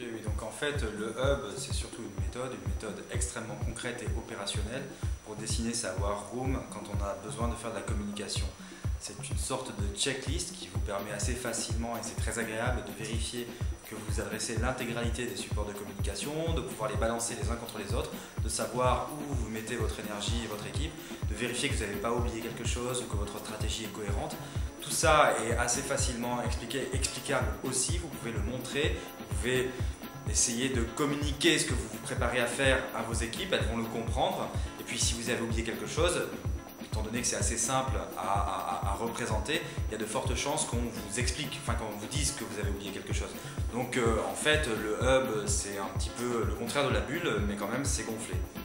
Oui, donc en fait, le hub, c'est surtout une méthode extrêmement concrète et opérationnelle pour dessiner sa war room quand on a besoin de faire de la communication. C'est une sorte de checklist qui vous permet assez facilement, et c'est très agréable, de vérifier que vous adressez l'intégralité des supports de communication, de pouvoir les balancer les uns contre les autres, de savoir où vous mettez votre énergie et votre équipe, de vérifier que vous n'avez pas oublié quelque chose ou que votre stratégie est cohérente. Tout ça est assez facilement explicable aussi, vous pouvez le montrer, vous pouvez essayer de communiquer ce que vous vous préparez à faire à vos équipes, elles vont le comprendre. Et puis si vous avez oublié quelque chose, étant donné que c'est assez simple à représenter, il y a de fortes chances qu'on vous explique, enfin qu'on vous dise que vous avez oublié quelque chose. Donc en fait, le hub, c'est un petit peu le contraire de la bulle, mais quand même c'est gonflé.